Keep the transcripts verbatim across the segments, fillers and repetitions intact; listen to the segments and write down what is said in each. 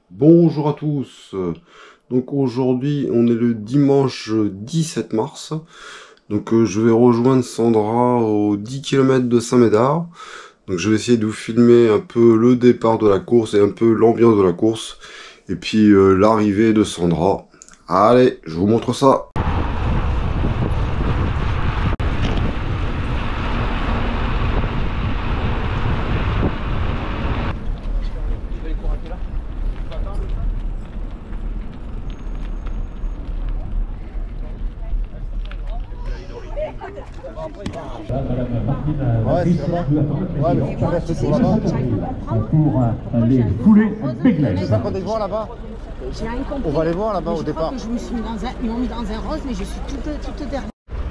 Bonjour à tous. Donc aujourd'hui on est le dimanche dix-sept mars. Donc euh, je vais rejoindre Sandra aux dix kilomètres de Saint-Médard. Donc je vais essayer de vous filmer un peu le départ de la course et un peu l'ambiance de la course. Et puis euh, l'arrivée de Sandra. Allez, je vous montre ça. Ouais, c'est là-bas. Ouais, mais faut que tu restes sur là-bas. Pour les foulées Péglet. C'est ça qu'on est voir là-bas. On va les voir là-bas au départ. Je me suis mis dans un, ils m'ont mis dans un rose, mais je suis toute, toute dernière.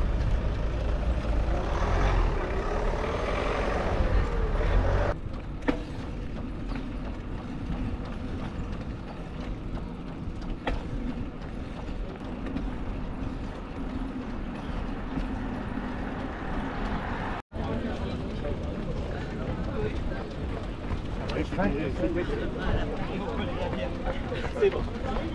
C'est bon.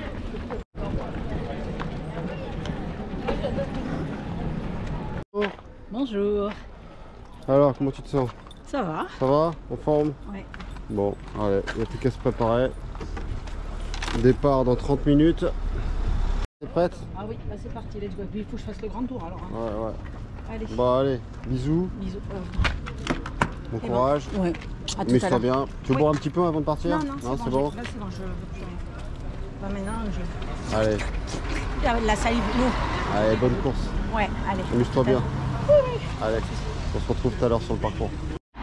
Bonjour. Alors, comment tu te sens? Ça va? Ça va? En forme? Oui. Bon, allez, il n'y a plus qu'à se préparer. Départ dans trente minutes. T'es prête? Ah oui, là c'est parti, let's go. Il faut que je fasse le grand tour alors. Hein. Ouais, ouais. Allez. Bon, allez, bisous. Bisous. Bon Et courage. Bon. Ouais. À tout à Mets-toi l'heure. bien. Tu veux Oui. boire un petit peu avant de partir? Non, non, c'est bon. c'est bon. Là c'est bon, je veux plus rien. Bah, maintenant, je. Allez, La, la salive, l'eau. allez, bonne course. Ouais, allez. Amuse-toi bien. Oui, oui. Allez, on se retrouve tout à l'heure sur le parcours.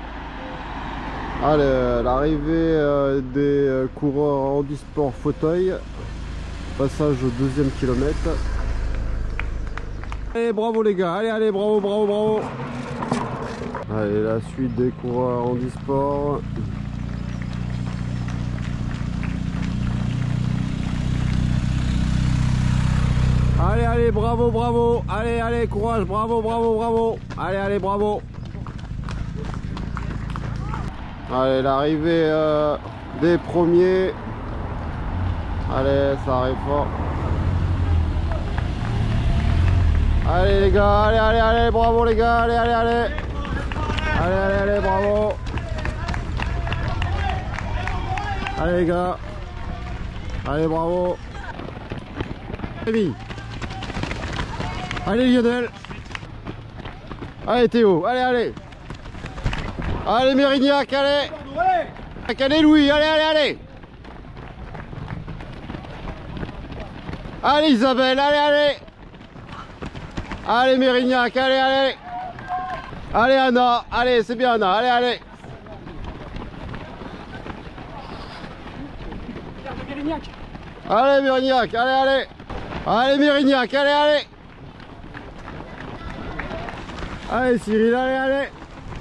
Allez, l'arrivée euh, des euh, coureurs handisport fauteuil. Passage au deuxième kilomètre. Allez, bravo les gars. Allez, allez, bravo, bravo, bravo. Allez, la suite des coureurs handisport. Allez, allez, bravo, bravo. Allez, allez, courage, bravo, bravo, bravo. Allez, allez, bravo. Allez, l'arrivée euh, des premiers. Allez, ça arrive fort. Allez les gars, allez, allez, allez, bravo les gars, allez, allez, allez. Allez, allez, allez, bravo. Allez les gars. Allez, bravo. Rémi. Allez Lionel. Allez Théo, allez, allez. Allez Mérignac, allez. Allez Louis, allez, allez, allez. Allez Isabelle, allez, allez. Allez Mérignac, allez, allez. Allez Anna, allez, c'est bien Anna, allez, allez. Allez Mérignac, allez, allez. Allez Mérignac, allez, allez. Allez Cyril, allez, allez.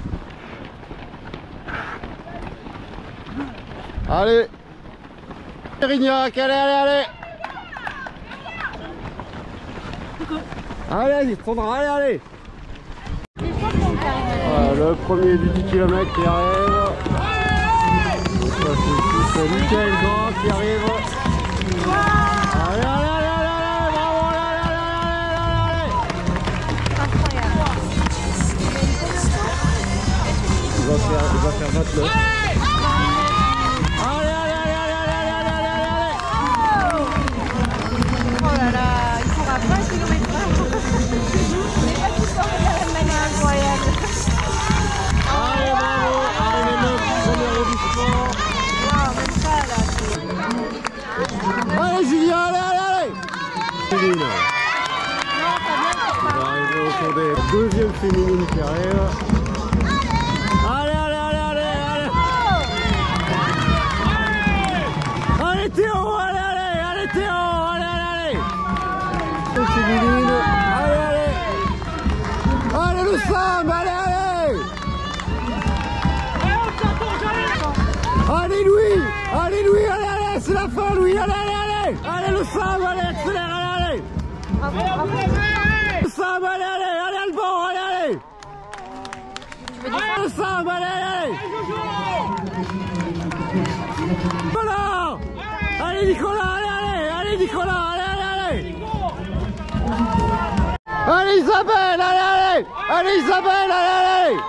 Allez Mérignac, allez, allez, allez. Allez, allez, Sandra, allez, allez. Voilà, le premier du dix kilomètres qui arrive. Ça, c'est Michael Grand qui arrive. Allez, allez, allez, allez, allez, bravo, allez, allez, allez, allez, allez. Il va faire, il va faire vingt-neuf. Allez, allez, allez, allez, allez, allez, allez, allez. Oh là là, il faut à vingt kilomètres heure. On n'est pas tous sortis de la même manière, incroyable. Allez, bravo, allez les mecs, première du sport. Waouh, même ça là, c'est. Allez Julien, allez, allez, allez. Féminine. Non, pas bien. On va arriver au tour des deuxième féminine qui arrive. Allez, allez, allez, allez, allez. Allez Théo, allez, allez, allez Théo, allez, allez, allez. Féminine, allez, allez. Allez le Sam, allez, allez. Allez Louis, allez Louis, allez, allez, c'est la fin Louis, allez, allez, allez. Allez le Sam, allez, accélère, allez, allez. Bravo, bravo. Le Sam, allez, allez, allez Alban, allez, allez. Allez le Sam, allez, allez. Voilà. Allez allez Nicolas, allez, allez, allez Nicolas, allez, allez, allez. Allez Isabelle, allez, allez, allez Isabelle, allez, allez.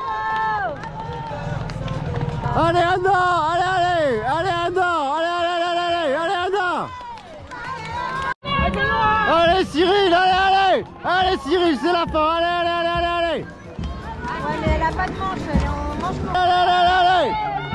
Allez Anna, allez, allez, allez Anna, allez, allez, allez, allez, allez Anna. Allez Cyril, allez, allez, allez Cyril, c'est la fin, allez, allez, allez, allez, allez. Ouais, mais elle a pas de manche, elle est en manche courte. Allez, allez, allez, allez.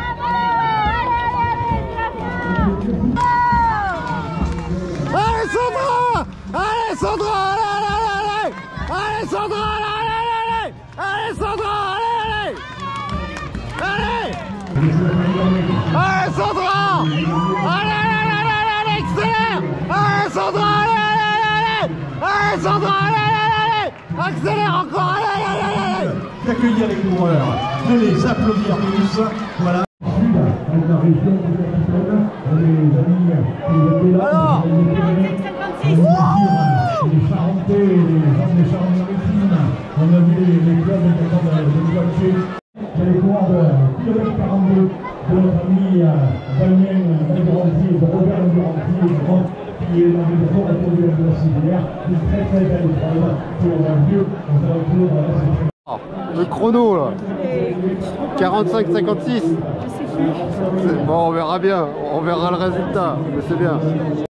Allez Sandra, allez Sandra, allez, allez, allez, allez Sandra, allez, allez, allez, allez Sandra, allez, allez, allez, allez Sandra, allez, allez, allez, allez, accélère, allez Sandra, allez, allez, allez, allez Sandra, allez, allez, allez, accélère encore, allez, allez, allez, allez. D'accueillir les coureurs, de les applaudir tous, voilà. Alors cinquante-six. Les Charentais, les gens des Charentes-Maritimes, on a vu les clubs de voiture. Les coureurs de kilomètre quarante-deux de notre ami Damien Duranty et de Robert Duranty, qui est dans le fort autour de la civière. Une très très belle épreuve pour un vieux aux alentours de la sécurité. le chrono là, quarante-cinq cinquante-six. Bon, on verra bien, on verra le résultat, mais c'est bien.